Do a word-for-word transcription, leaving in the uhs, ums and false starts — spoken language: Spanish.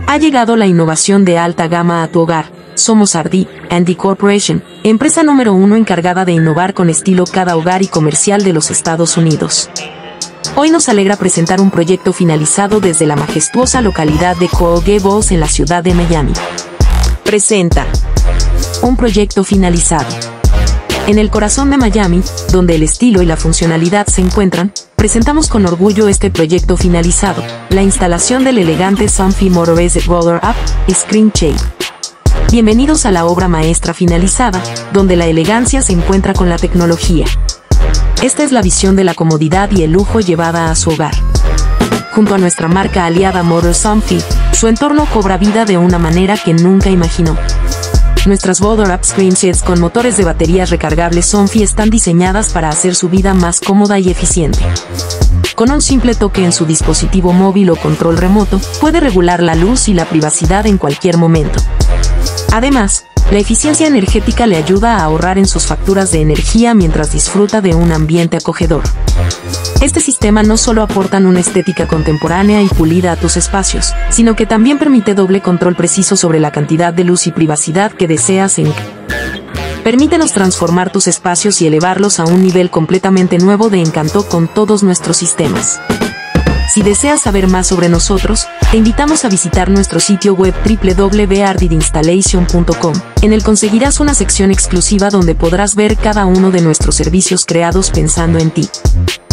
Ha llegado la innovación de alta gama a tu hogar. Somos R D and D Corporation, empresa número uno encargada de innovar con estilo cada hogar y comercial de los Estados Unidos. Hoy nos alegra presentar un proyecto finalizado desde la majestuosa localidad de Coral Gables en la ciudad de Miami. Presenta un proyecto finalizado. En el corazón de Miami, donde el estilo y la funcionalidad se encuentran, presentamos con orgullo este proyecto finalizado, la instalación del elegante Somfy Motorized Roller Up Screen Shade. Bienvenidos a la obra maestra finalizada, donde la elegancia se encuentra con la tecnología. Esta es la visión de la comodidad y el lujo llevada a su hogar. Junto a nuestra marca aliada Motor Somfy, su entorno cobra vida de una manera que nunca imaginó. Nuestras Roller Up Screen Shades con motores de baterías recargables Somfy están diseñadas para hacer su vida más cómoda y eficiente. Con un simple toque en su dispositivo móvil o control remoto, puede regular la luz y la privacidad en cualquier momento. Además, la eficiencia energética le ayuda a ahorrar en sus facturas de energía mientras disfruta de un ambiente acogedor. Este sistema no solo aporta una estética contemporánea y pulida a tus espacios, sino que también permite doble control preciso sobre la cantidad de luz y privacidad que deseas en. Permítenos transformar tus espacios y elevarlos a un nivel completamente nuevo de encanto con todos nuestros sistemas. Si deseas saber más sobre nosotros, te invitamos a visitar nuestro sitio web w w w punto ardid installation punto com. En él conseguirás una sección exclusiva donde podrás ver cada uno de nuestros servicios creados pensando en ti.